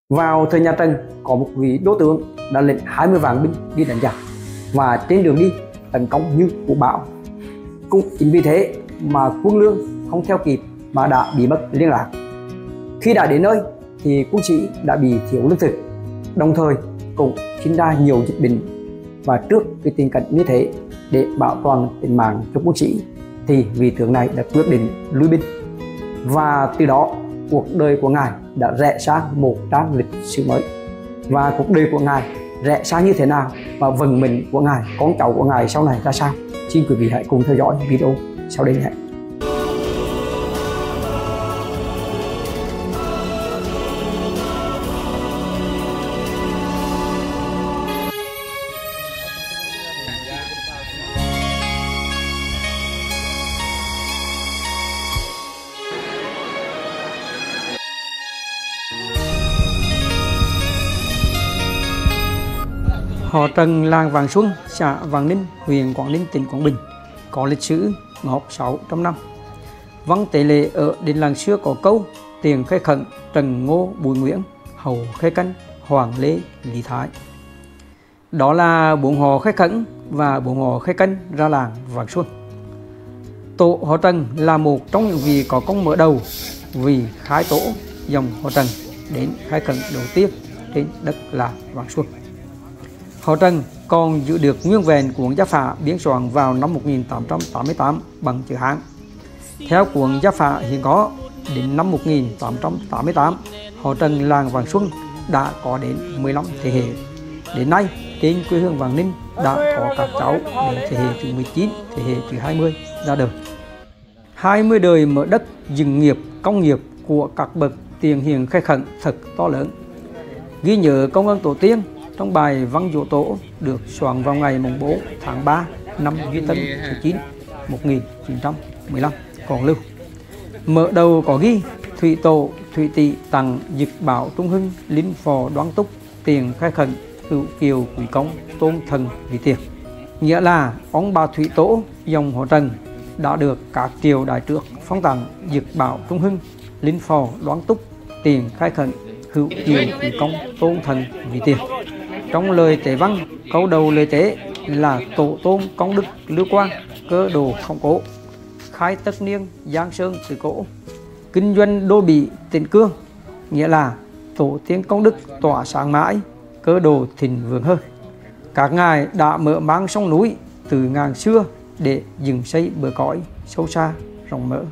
Vào thời nhà Trần, có một vị đô tướng đã lệnh 20 vạn binh đi đánh giặc và trên đường đi tấn công như vũ bão. Cũng chính vì thế mà quân lương không theo kịp mà đã bị mất liên lạc. Khi đã đến nơi thì quân sĩ đã bị thiếu lương thực, đồng thời cũng sinh ra nhiều dịch bệnh. Và trước cái tình cảnh như thế, để bảo toàn tính mạng cho quân sĩ thì vị tướng này đã quyết định lui binh. Và từ đó cuộc đời của ngài đã rẽ sang một trang lịch sử mới. Và cuộc đời của ngài rẽ sang như thế nào và vận mệnh của ngài, con cháu của ngài sau này ra sao? Xin quý vị hãy cùng theo dõi video sau đây nhé. Họ Trần, làng Vạn Xuân, xã Vạn Ninh, huyện Quảng Ninh, tỉnh Quảng Bình, có lịch sử ngót 600 năm. Văn tế lệ ở đền làng xưa có câu: tiền khai khẩn, Trần Ngô Bùi Nguyễn, hầu khai canh, Hoàng Lê Lý Thái. Đó là bốn họ khai khẩn và bốn họ khai canh ra làng Vạn Xuân. Tổ họ Trần là một trong những vị có công mở đầu vì khai tổ dòng họ Trần đến khai khẩn đầu tiên trên đất là Vạn Xuân. Họ Trần còn giữ được nguyên vẹn cuốn Gia Phả biên soạn vào năm 1888 bằng chữ Hán. Theo cuốn Gia Phả hiện có, đến năm 1888, họ Trần làng Vạn Xuân đã có đến 15 thế hệ. Đến nay, trên quê hương Vạn Ninh đã có các cháu đến thế hệ thứ 19, thế hệ thứ 20 ra đời. 20 đời mở đất dựng nghiệp, công nghiệp của các bậc tiền hiền khai khẩn thật to lớn. Ghi nhớ công ơn tổ tiên trong bài Văn Dỗ Tổ được soạn vào ngày 4 tháng 3 năm Duy Tân thứ 9 1915 còn lưu. Mở đầu có ghi: Thủy Tổ, Thủy Tỵ tặng Dực Bảo Trung Hưng, Linh Phò Đoán Túc, tiền khai khẩn, hữu kiều quý công, tôn thần vì tiền. Nghĩa là ông bà Thủy Tổ dòng họ Trần đã được các triều đại trước phong tặng Dực Bảo Trung Hưng, Linh Phò Đoán Túc, tiền khai khẩn, hữu kiều quý công, tôn thần vì tiền. Trong lời tế văn, câu đầu lời tế là tổ tôn công đức lưu quang, cơ đồ không cố, khai tất niên giang sơn từ cổ, kinh doanh đô bị tỉnh cương. Nghĩa là tổ tiên công đức tỏa sáng mãi, cơ đồ thịnh vượng hơn. Các ngài đã mở mang sông núi từ ngàn xưa để dựng xây bờ cõi sâu xa rộng mở.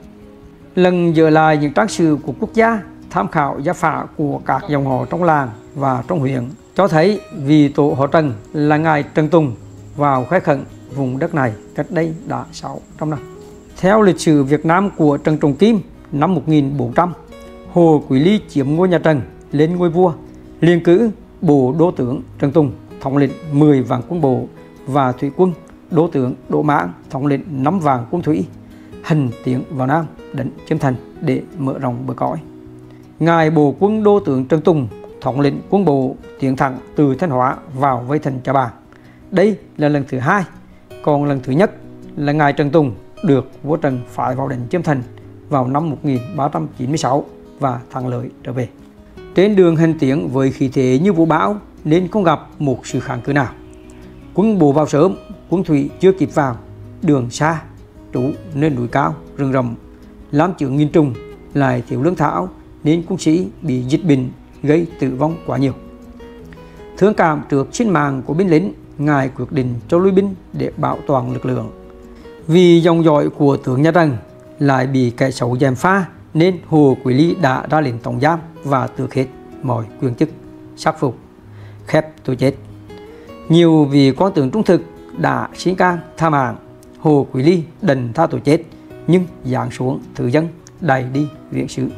Lần dở lại những trang sử của quốc gia, tham khảo Gia Phả của các dòng họ trong làng và trong huyện, cho thấy vị tổ họ Trần là ngài Trần Tùng vào khai khẩn vùng đất này cách đây đã 600 năm. Theo lịch sử Việt Nam của Trần Trọng Kim năm 1400, Hồ Quý Ly chiếm ngôi nhà Trần lên ngôi vua, liền cử bộ đô tướng Trần Tùng thống lĩnh 10 vạn quân bộ và thủy quân đô tướng Đỗ Mãng thống lĩnh 5 vạn quân thủy hành tiến vào Nam đánh chiếm thành để mở rộng bờ cõi. Ngài bộ quân đô tướng Trần Tùng thống lĩnh quân bộ tiến thẳng từ Thanh Hóa vào vây thành Cha Bàng. Đây là lần thứ hai, còn lần thứ nhất là ngài Trần Tùng được vua Trần phái vào đánh chiếm thành vào năm 1396 và thắng lợi trở về. Trên đường hành tiến với khí thế như vũ bão nên không gặp một sự kháng cự nào. Quân bộ vào sớm, quân thủy chưa kịp vào, đường xa, trú nên núi cao, rừng rậm, làm chướng nghìn trùng, lại thiếu lương thảo nên quân sĩ bị dịch bệnh gây tử vong quá nhiều. Thương cảm trước sinh mạng của binh lính, ngài quyết định cho lui binh để bảo toàn lực lượng. Vì dòng dõi của tướng nhà Trần lại bị kẻ xấu gièm pha nên Hồ Quý Ly đã ra lệnh tống giam và tước hết mọi quyền chức, sắc phục, khép tôi chết. Nhiều vị quan tướng trung thực đã xin can tha mạng. Hồ Quý Ly đành tha tội chết nhưng giáng xuống thứ dân đày đi viện sự.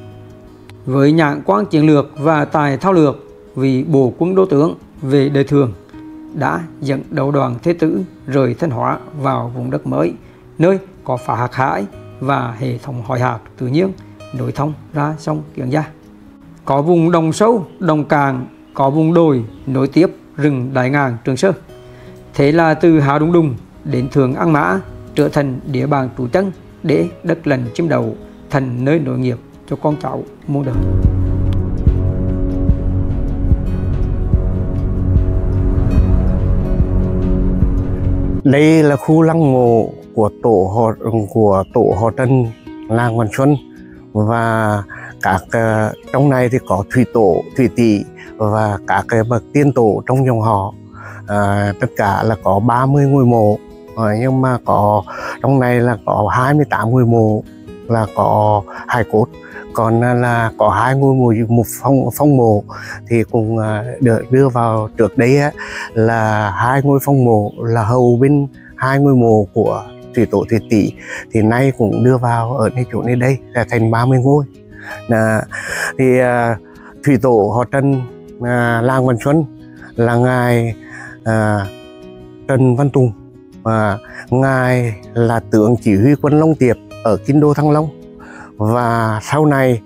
Với nhãn quan chiến lược và tài thao lược, vị bộ quân đô tướng về đời thường đã dẫn đầu đoàn thế tử rời Thanh Hóa vào vùng đất mới, nơi có phá hạt hải và hệ thống hỏi hạt tự nhiên nối thông ra sông Kiến Gia. Có vùng đồng sâu, đồng cạn, có vùng đồi nối tiếp rừng Đại Ngàn, Trường Sơn. Thế là từ Hà Đông Đùng đến Thượng An Mã trở thành địa bàn trú chân để đất lành chiếm đầu, thành nơi nối nghiệp cho con cháu muôn đời. Đây là khu lăng mộ của tổ họ Trần làng Vạn Xuân, và các trong này thì có thủy tổ, thủy tỷ và các cái bậc tiên tổ trong dòng họ. Tất cả là có 30 ngôi mộ, nhưng mà có trong này là có 28 ngôi mộ là có hài cốt, còn là có 2 ngôi mộ, một phong mộ thì cũng được đưa vào. Trước đây là 2 ngôi phong mộ là hầu bên 2 ngôi mộ của thủy tổ thủy tỷ, thì nay cũng đưa vào ở nơi chỗ này đây là thành 30 ngôi. Thì thủy tổ họ Trần làng Vạn Xuân là ngài Trần Văn Tùng, và ngài là tướng chỉ huy quân Long Tiệp ở Kinh Đô Thăng Long, và sau này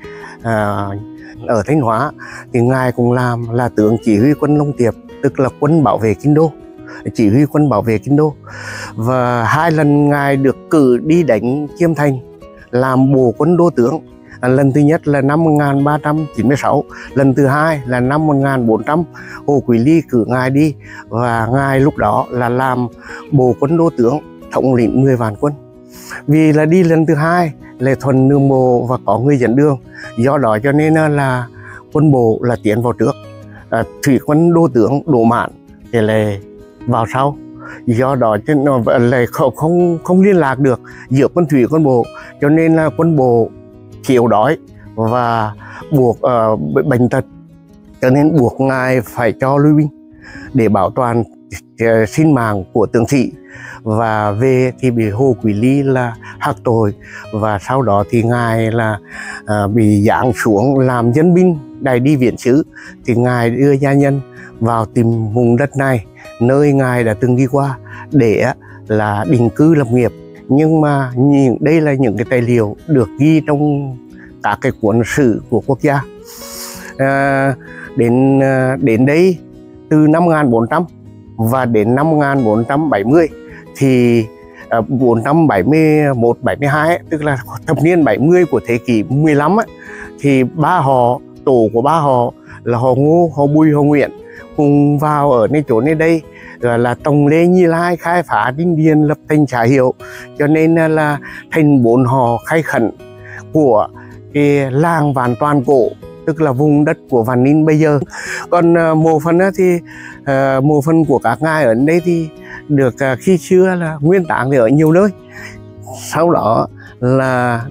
ở Thanh Hóa thì ngài cũng làm là tướng chỉ huy quân Long Tiệp, tức là quân bảo vệ Kinh Đô, chỉ huy quân bảo vệ Kinh Đô. Và 2 lần ngài được cử đi đánh Chiêm Thành làm bổ quân đô tướng. Lần thứ nhất là năm 1396, lần thứ hai là năm 1400 Hồ Quý Ly cử ngài đi, và ngài lúc đó là làm bổ quân đô tướng, thống lĩnh 10 vạn quân. Vì là đi lần thứ hai là thuần đường bộ và có người dẫn đường, do đó cho nên là quân bộ là tiến vào trước, thủy quân đô tướng Đỗ Mãn thì là vào sau. Do đó cho nên là không liên lạc được giữa quân thủy quân bộ, cho nên là quân bộ thiếu đói và buộc bệnh tật, cho nên buộc ngài phải cho lui binh để bảo toàn sinh mạng của tướng sĩ. Và về thì bị Hồ Quý Ly là hắc tội, và sau đó thì ngài là bị giáng xuống làm dân binh đại đi viện sứ. Thì ngài đưa gia nhân vào tìm vùng đất này, nơi ngài đã từng đi qua, để là định cư lập nghiệp. Nhưng mà đây là những cái tài liệu được ghi trong các cái cuốn sử của quốc gia. Đến đây từ năm 1400 và đến năm 1470 thì 471-72, tức là thập niên 70 của thế kỷ 15 thì tổ của ba họ là họ Ngô, họ Bùi, họ Nguyễn cùng vào ở nơi chỗ này đây, gọi là Tòng Lê Nhi Lai khai phá Đinh Điền lập thành xã Hiệu, cho nên là thành 4 họ khai khẩn của cái làng Vạn Toàn cổ, tức là vùng đất của Vạn Ninh bây giờ. Còn mộ phần thì mộ phần của các ngài ở đây thì được khi xưa là nguyên táng thì ở nhiều nơi. Sau đó là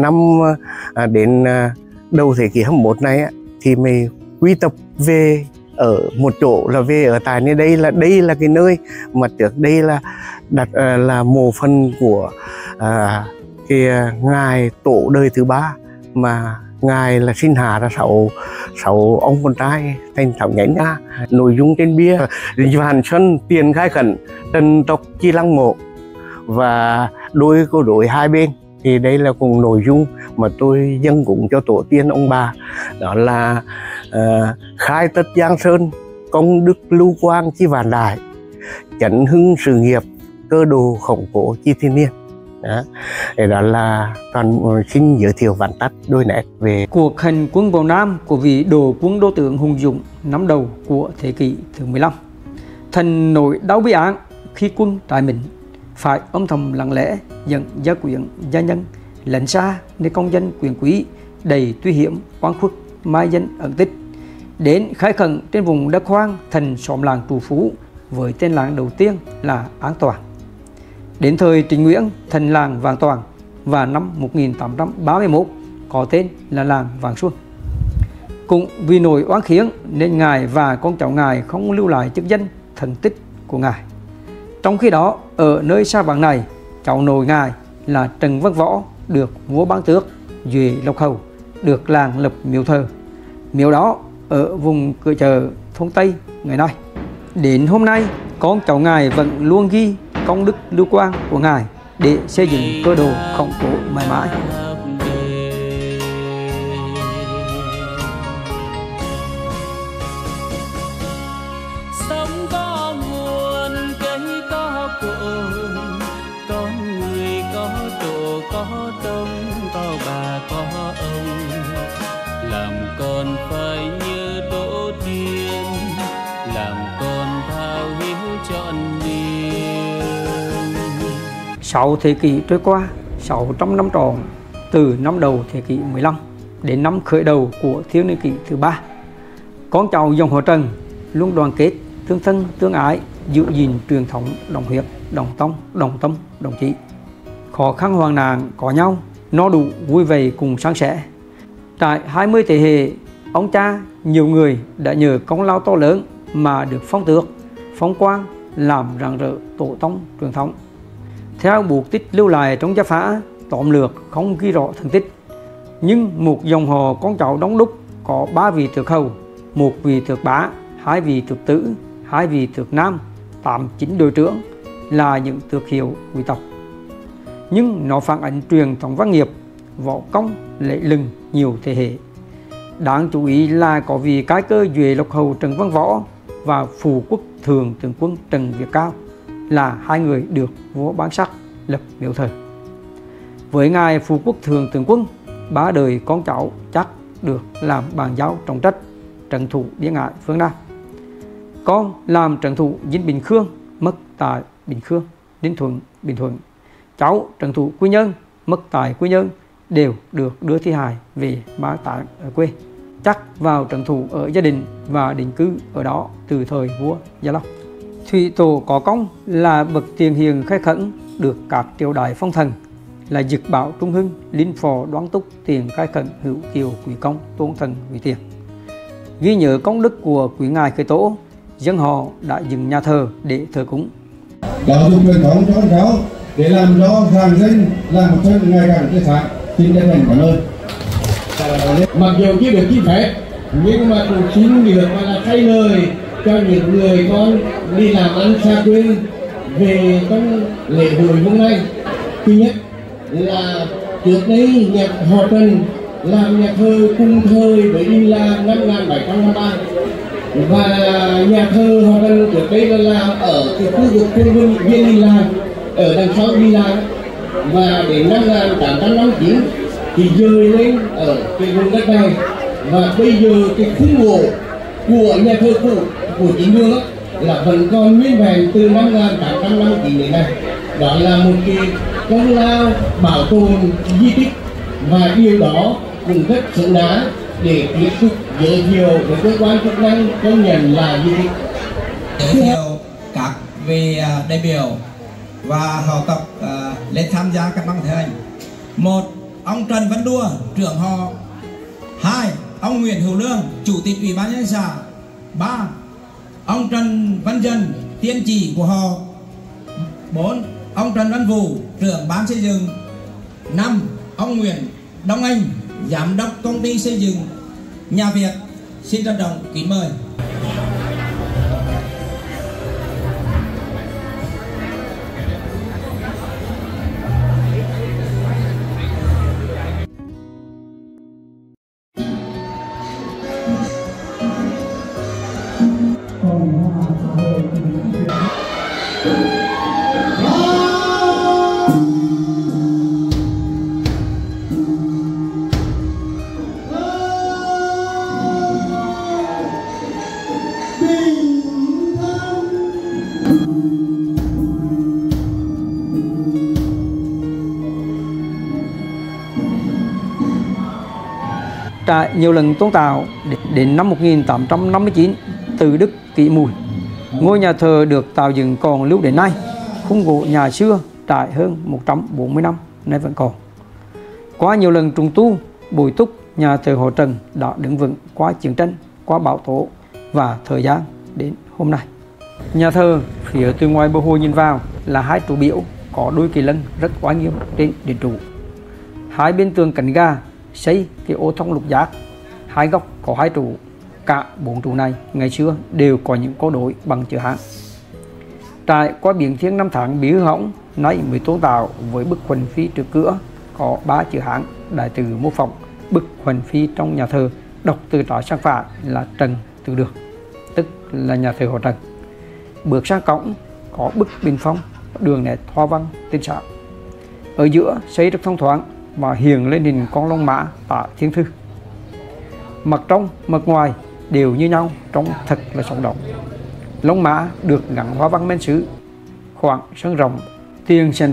đến đầu thế kỷ 21 này thì mình quy tập về ở một chỗ, là về ở tại nơi đây là cái nơi mà trước đây là đặt là mộ phần của cái ngài tổ đời thứ 3, mà ngài là sinh hạ ra 6 ông con trai thành 6 nhánh nha. Nội dung trên bia: Vạn Xuân tiền khai khẩn, Trần tộc chi lăng mộ, và đôi câu đối hai bên. Thì đây là cùng nội dung mà tôi dâng cúng cho tổ tiên ông bà, đó là khai tất Giang Sơn, công đức lưu quang chi vạn đại, chấn hưng sự nghiệp, cơ đồ khổng cố chi thiên niên. Đó là toàn xin giới thiệu vắn tắt đôi nét về cuộc hành quân vào Nam của vị đồ quân đô tướng hùng dũng năm đầu của thế kỷ thứ 15. Thần nỗi đau bi án khi quân trại mình, phải âm thầm lặng lẽ dẫn gia quyến gia nhân lẫn xa nơi công dân quyền quý đầy nguy hiểm oan khuất mai danh ẩn tích, đến khai khẩn trên vùng đất hoang thành xóm làng Trù Phú với tên làng đầu tiên là An Toàn. Đến thời Trịnh Nguyễn thành làng Vạn Toàn, và năm 1831 có tên là làng Vạn Xuân. Cũng vì nỗi oán khiếng nên ngài và con cháu ngài không lưu lại chức danh thần tích của ngài. Trong khi đó, ở nơi xa vắng này, cháu nội ngài là Trần Văn Võ được vua ban tước Duệ Lộc Hầu, được làng lập miếu thờ. Miếu đó ở vùng cửa chợ thôn Tây ngày nay. Đến hôm nay, con cháu ngài vẫn luôn ghi công đức lưu quang của ngài để xây dựng cơ đồ khổng cố mãi mãi. Sống có nguồn, cây có cội, con người có tổ có tông, có bà có ông, làm con phải như Đỗ Điền, làm con thao hiếu trọn niềm. 6 thế kỷ trôi qua, 600 năm tròn, từ năm đầu thế kỷ 15 đến năm khởi đầu của thiên niên kỷ thứ 3. Con cháu dòng họ Trần luôn đoàn kết, tương thân tương ái, giữ gìn truyền thống đồng huyết, đồng tông, đồng tâm, đồng chí. Khó khăn hoạn nạn có nhau, no đủ vui vẻ cùng san sẻ. Trải 20 thế hệ, ông cha nhiều người đã nhờ công lao to lớn mà được phong tước, phong quan, làm rạng rỡ tổ tông truyền thống. Theo buộc tích lưu lại trong gia phả, tóm lược không ghi rõ thân tích, nhưng một dòng họ con cháu đông đúc có 3 vị tước hầu, 1 vị tước bá, 2 vị tước tử, 2 vị tước nam, 8, 9 đội trưởng là những tước hiệu quý tộc. Nhưng nó phản ánh truyền thống văn nghiệp, võ công lẫy lừng nhiều thế hệ. Đáng chú ý là có vị cái cơ Duệ Lộc Hầu Trần Văn Võ và Phù Quốc Thường Tướng Quân Trần Việt Cao là 2 người được vua ban sắc lập miếu thờ. Với ngài Phù Quốc Thường Tướng Quân, 3 đời con cháu chắc được làm bàn giao trọng trách trấn thủ Biên Ải phương Nam. Con làm trấn thủ Dinh Bình Khương, mất tại Bình Khương, Ninh Thuận, Bình Thuận. Cháu trấn thủ Quy Nhơn, mất tại Quy Nhơn, đều được đưa thi hài về mai táng ở quê, chắc vào trấn thủ ở gia đình và định cư ở đó từ thời vua Gia Long. Thủy Tổ có công là bậc tiền hiền khai khẩn, được các triều đại phong thần là Dực Bảo Trung Hưng, Linh Phò Đoán Túc, Tiền khai khẩn, Hữu Kiều Quý Công, Tôn Thần Quý Tiền. Ghi nhớ công đức của quý ngài khởi tổ, dân họ đã dựng nhà thờ để thờ cúng. Giáo dục truyền thống cho con cháu để làm rõ ràng danh là một thân ngày càng tươi sáng. Xin chân thành cảm ơn. Mặc dù chưa được xin phép nhưng mà cũng xin được mà là thay lời cho những người con đi làm ăn xa quê về trong lễ hội hôm nay. Thứ nhất là trước đây nhà họ Trần làm nhà thơ cùng thời với Đinh La năm 1753 và nhà thơ họ Trần trước đây là làm ở cái khu vực thiên viên Đinh La ở đằng sau Đinh La, và đến năm 1859 thì dời lên ở cái vùng đất này, và bây giờ cái khung gỗ của nhà thơ cũ của chính đường là vẫn còn nguyên vẹn từ năm 1859 đến nay. Đó là một cái công lao bảo tồn di tích, và điều đó cũng rất xứng đáng để tiếp tục giới thiệu với cơ quan chức năng công nhận là di tích. Giới thiệu các vị đại biểu và họ tộc lên tham gia các băng thể hành. 1. Ông Trần Văn Đua, trưởng họ. 2. Ông Nguyễn Hữu Lương, chủ tịch ủy ban nhân dân xã. 3. Ông Trần Văn Dân, tiên chỉ của họ. 4. Ông Trần Văn Vũ, trưởng ban xây dựng. 5. Ông Nguyễn Đông Anh, giám đốc công ty xây dựng Nhà Việt. Xin trân trọng kính mời. Trải nhiều lần tôn tạo đến năm 1859, từ Đức Kỷ Mùi, ngôi nhà thờ được tạo dựng còn lưu đến nay. Khung gỗ nhà xưa trải hơn 140 năm nay vẫn còn. Qua nhiều lần trùng tu, bồi túc, nhà thờ họ Trần đã đứng vững qua chiến tranh, qua bão tố và thời gian đến hôm nay. Nhà thờ phía từ ngoài bờ hồ nhìn vào là 2 trụ biểu có đôi kỳ lân rất oai nghiêm trên đền trụ. 2 bên tường cánh gà xây cái ô thông lục giác, 2 góc có 2 trụ. Cả 4 trụ này ngày xưa đều có những câu đối bằng chữ Hán. Trải qua biến thiên năm tháng bị hư hỏng, nay mới tôn tạo với bức huỳnh phi trước cửa có 3 chữ Hán, đại từ mô phỏng bức huỳnh phi trong nhà thờ, đọc từ trái sang phải là Trần Tự Được, tức là nhà thờ họ Trần. Bước sang cổng có bức bình phong, đường nét hoa văn tinh xảo. Ở giữa xây rất thông thoáng và hiện lên hình con long mã Tả Thiên Thư. Mặt trong mặt ngoài đều như nhau, trông thật là sống động. Long mã được gắn hoa văn men sứ, khoảng sân rộng, tiền sàn rộng,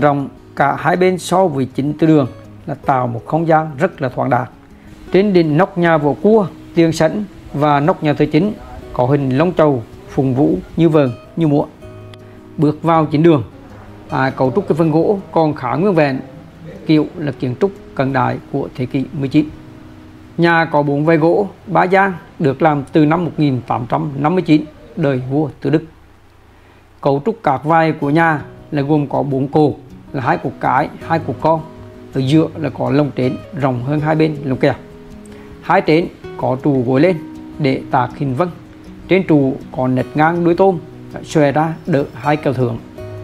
cả hai bên so với chính từ đường là tạo một không gian rất là thoáng đạt. Trên đỉnh nóc nhà vỗ cua, tiền sảnh và nóc nhà thờ chính có hình long trầu phùng vũ như vờn như múa. Bước vào chính đường, cấu trúc cái phần gỗ còn khá nguyên vẹn, kiểu là kiến trúc cận đại của thế kỷ 19. Nhà có 4 vai gỗ 3 gian được làm từ năm 1859 đời vua Từ Đức. Cấu trúc các vai của nhà là gồm có 4 cột là 2 cột cái, 2 cột con. Ở giữa là có lồng trến rộng hơn hai bên lồng kèo. Hai trến có trụ gối lên để tạc hình vân. Trên trụ có nét ngang đuôi tôm xòe ra đỡ hai kèo thượng.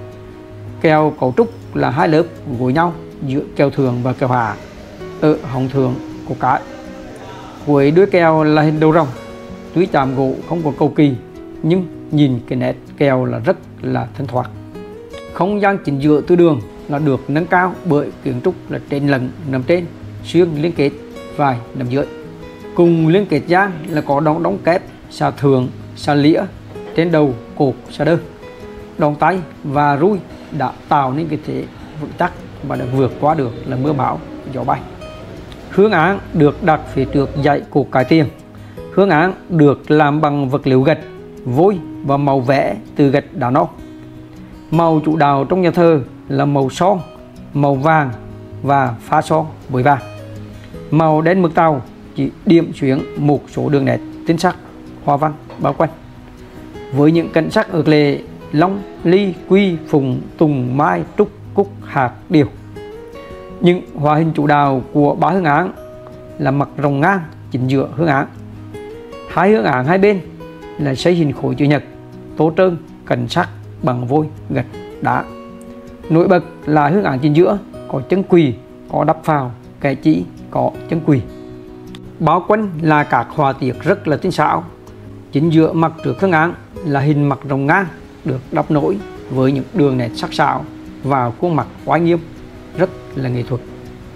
Kèo cấu trúc là 2 lớp gối nhau giữa kèo thường và kèo hạ. Ở hông thượng của cái cuối đuôi kèo là hình đầu rồng. Tuy chạm gỗ không có cầu kỳ nhưng nhìn cái nét kèo là rất là thanh thoát. Không gian chính giữa từ đường là được nâng cao bởi kiến trúc là trên lận nằm trên, xuyên liên kết vai nằm dưới. Cùng liên kết gian là có đóng kép xà thường, xà lĩa trên đầu cột xà đơn. Đòn tay và rui đã tạo nên cái thế vững chắc và đã vượt qua được là mưa bão, gió bay. Hương án được đặt phía trước dãy cột cái tiền. Hương án được làm bằng vật liệu gạch, vôi và màu vẽ từ gạch đá non. Màu chủ đạo trong nhà thờ là màu son, màu vàng và pha son với vàng. Màu đen mực tàu chỉ điểm xuyến một số đường nét tinh sắc, hoa văn bao quanh. Với những cảnh sắc ước lệ long, ly, quy, phùng, tùng, mai, trúc, cúc, hạt, điều. Những hoa hình chủ đạo của 3 hương án là mặt rồng ngang chính giữa hương án. 2 hương án hai bên là xây hình khối chữ nhật, tô trơn, cảnh sắc bằng vôi, gạch, đá. Nổi bật là hương án chính giữa có chân quỳ, có đắp phào, kẻ chỉ, có chân quỳ. Bao quanh là các họa tiết rất là tinh xảo. Chính giữa mặt trước hương án là hình mặt rồng ngang được đắp nối với những đường nét sắc sảo và khuôn mặt oai nghiêm, rất là nghệ thuật.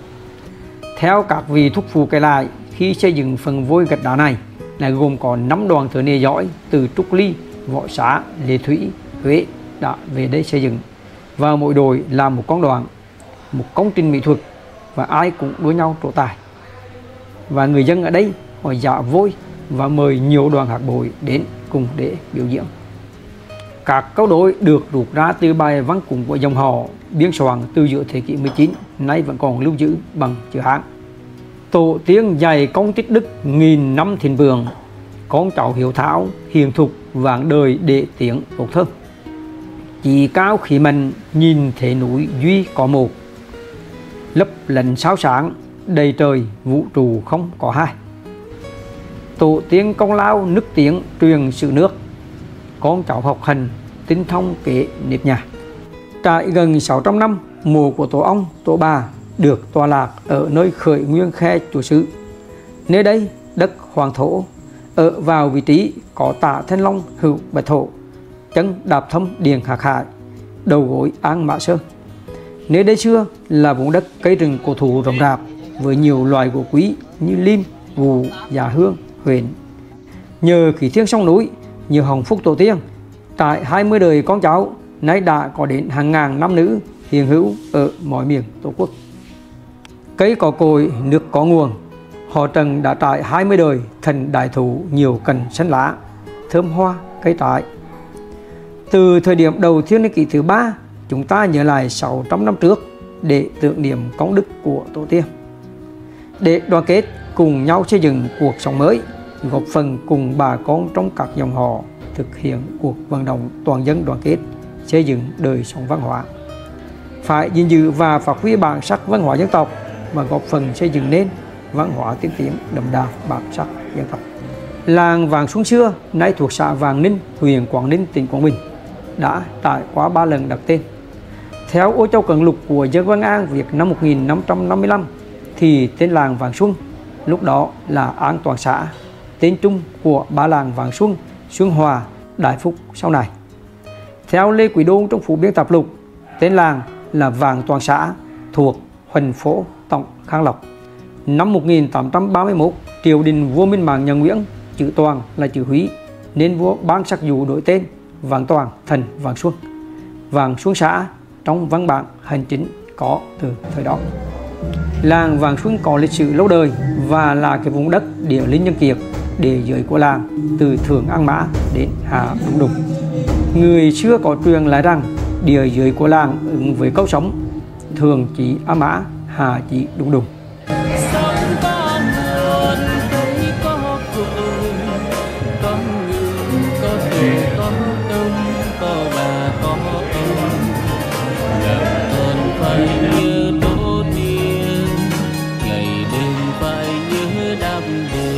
Theo các vị thúc phụ kể lại, khi xây dựng phần vôi gạch đá này là gồm có 5 đoàn thợ nghề giỏi từ Trúc Ly, Võ Xá, Lệ Thủy, Huế đã về đây xây dựng, và mỗi đội làm một con đoàn, một công trình mỹ thuật và ai cũng đua nhau trổ tài. Và người dân ở đây họ dạ vôi và mời nhiều đoàn hát bội đến cùng để biểu diễn. Các câu đối được rút ra từ bài văn cúng của dòng họ biên soạn từ giữa thế kỷ 19, nay vẫn còn lưu giữ bằng chữ Hán. Tổ tiên dày công tích đức nghìn năm thịnh vượng, con cháu hiếu thảo hiền thục vạn đời để tiếng tốt thơm. Chỉ cao khí mạnh nhìn thế núi duy có một, lấp lánh sao sáng đầy trời vũ trụ không có hai. Tổ tiên công lao nức tiếng truyền sự nước, con cháu học hành tinh thông kế nếp nhà. Trải gần 600 năm, mộ của tổ ông, tổ bà được tọa lạc ở nơi khởi nguyên khe chùa Sứ. Nơi đây đất hoàng thổ, ở vào vị trí có Tả Thanh Long hữu bạch thổ, chân đạp thâm điền hạc hải, đầu gối an mã sơn. Nơi đây xưa là vùng đất cây rừng cổ thụ rậm rạp với nhiều loài gỗ quý như lim, gù, già hương, huyền. Nhờ khí thiên sông núi, nhờ hồng phúc tổ tiên, tại 20 đời con cháu nay đã có đến hàng ngàn nam nữ hiện hữu ở mọi miền tổ quốc. Cây có cội, nước có nguồn, họ Trần đã trải 20 đời thành đại thụ nhiều cành xanh lá, thơm hoa, cây trái. Từ thời điểm đầu thiên niên kỷ thứ 3, chúng ta nhớ lại 600 năm trước để tưởng niệm công đức của tổ tiên, để đoàn kết cùng nhau xây dựng cuộc sống mới, góp phần cùng bà con trong các dòng họ thực hiện cuộc vận động toàn dân đoàn kết xây dựng đời sống văn hóa. Phải gìn giữ và phát huy bản sắc văn hóa dân tộc và góp phần xây dựng nên văn hóa tiên tiến đậm đà bản sắc dân tộc. Làng Vàng Xuân xưa nay thuộc xã Vàng Ninh, huyện Quảng Ninh, tỉnh Quảng Bình đã trải qua 3 lần đặt tên. Theo Ô Châu Cận Lục của dân Văn An Việt năm 1555 thì tên làng Vàng Xuân lúc đó là An Toàn xã, tên chung của 3 làng Vàng Xuân, Xuân Hòa, Đại Phúc sau này. Theo Lê Quý Đôn trong Phủ Biên Tạp Lục, tên làng là Vàng Toàn xã thuộc Huỳnh Phố, Tổng Khang Lộc. Năm 1831, triều đình vua Minh Mạng nhà Nguyễn, chữ Toàn là chữ Húy, nên vua ban sắc dụ đổi tên Vàng Toàn thành Vàng Xuân. Vàng Xuân xã trong văn bản hành chính có từ thời đó. Làng Vạn Xuân có lịch sử lâu đời và là cái vùng đất địa linh nhân kiệt, địa giới của làng từ Thượng An Mã đến Hạ Đùng Đùng. Người xưa có truyền lại rằng địa giới của làng ứng với câu sống Thường chỉ An Mã, Hạ chỉ Đùng Đùng. Sống có nguồn cây có cội, có người có trẻ có đông, có bà có ông, làm con phải nhớ tổ tiên, ngày đêm phải nhớ đam đề.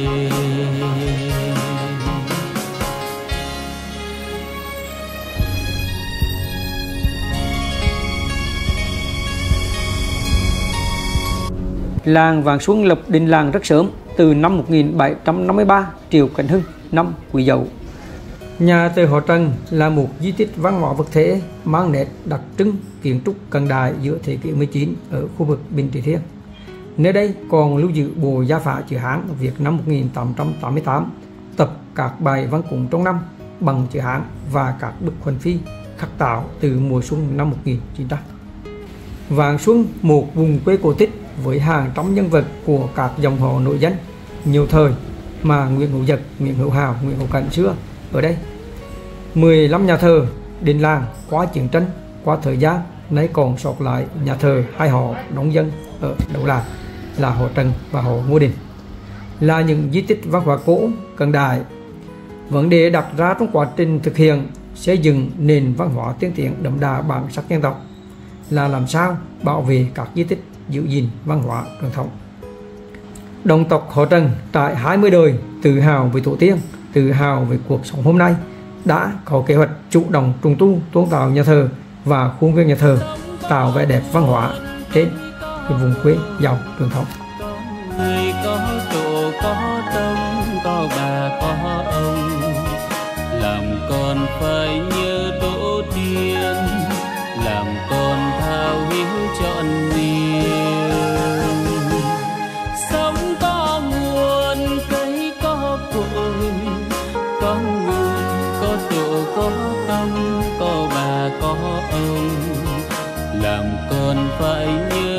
Làng Vạn Xuân lập đình làng rất sớm, từ năm 1753 Triệu Cảnh Hưng năm Quý Dậu. Nhà thờ họ Trần là một di tích văn hóa vật thể mang nét đặc trưng kiến trúc cận đại giữa thế kỷ 19 ở khu vực Bình Trị Thiên. Nơi đây còn lưu giữ bộ gia phả chữ Hán Việt năm 1888, tập các bài văn cúng trong năm bằng chữ Hán và các bức huân phi khắc tạo từ mùa xuân năm 1900. Vạn Xuân, một vùng quê cổ tích với hàng trăm nhân vật của các dòng họ nổi danh nhiều thời mà Nguyễn Hữu Dật, Nguyễn Hữu Hào, Nguyễn Hữu Cảnh xưa ở đây. 15 nhà thờ đền làng qua chiến tranh, qua thời gian nay còn sót lại nhà thờ hai họ nông dân ở đầu làng là họ Trần và họ Ngô Đình, là những di tích văn hóa cổ cận đại. Vấn đề đặt ra trong quá trình thực hiện xây dựng nền văn hóa tiên tiến đậm đà bản sắc dân tộc là làm sao bảo vệ các di tích, giữ gìn văn hóa truyền thống. Đồng tộc họ Trần trải 20 đời tự hào về tổ tiên, tự hào về cuộc sống hôm nay, đã có kế hoạch chủ động trùng tu tôn tạo nhà thờ và khuôn viên nhà thờ, tạo vẻ đẹp văn hóa trên cái vùng quê giàu truyền thống. Người có tổ có đông, có bà có ông, làm con phải nhớ tổ tiên, làm con thao hiếu trọn niềm. Sống có nguồn cây có cội, có người có tổ có công, có bà có ông, làm con phải nhớ